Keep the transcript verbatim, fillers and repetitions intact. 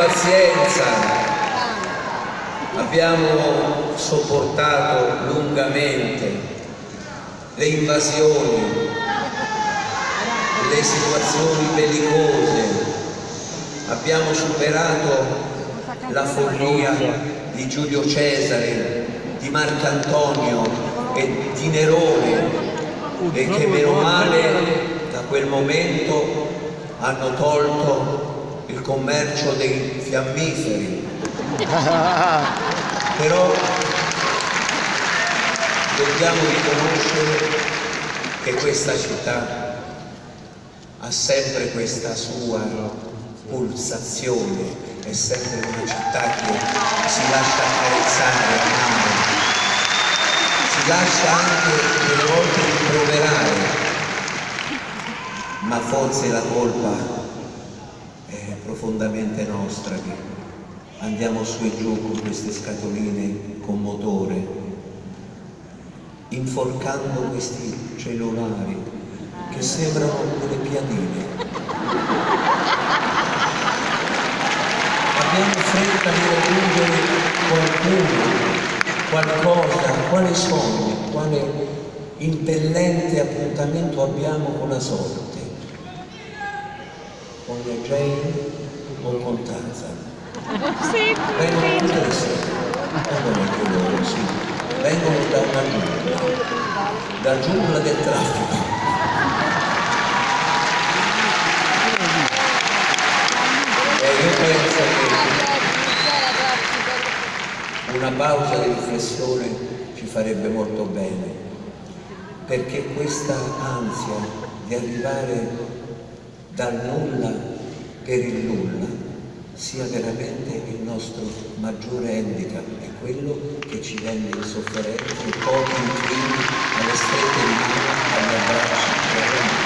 pazienza, abbiamo sopportato lungamente le invasioni, le situazioni bellicose, abbiamo superato la follia di Giulio Cesare, di Marcantonio e di Nerone, e che meno male da quel momento hanno tolto il commercio dei fiammiferi. Però dobbiamo riconoscere che questa città ha sempre questa sua pulsazione, è sempre una città che si lascia accarezzare, amare, si lascia anche delle volte rimproverare, ma forse la colpa è profondamente nostra, che andiamo su e giù con queste scatoline con motore, inforcando questi cellulari che sembrano delle piadine. Abbiamo fretta di raggiungere qualcuno, qualcosa, quale sogno, quale impellente appuntamento abbiamo con la sorte, con la Jane o con Tarzan. Sì, Vengono tutte le sere, vengono anche loro, sì, vengono da una giungla, da giungla del traffico. E io penso che una pausa di riflessione ci farebbe molto bene, perché questa ansia di arrivare dal nulla per il nulla sia veramente il nostro maggiore handicap, è quello che ci rende insofferenti, pochi inclini alle strette di mano, agli abbracci,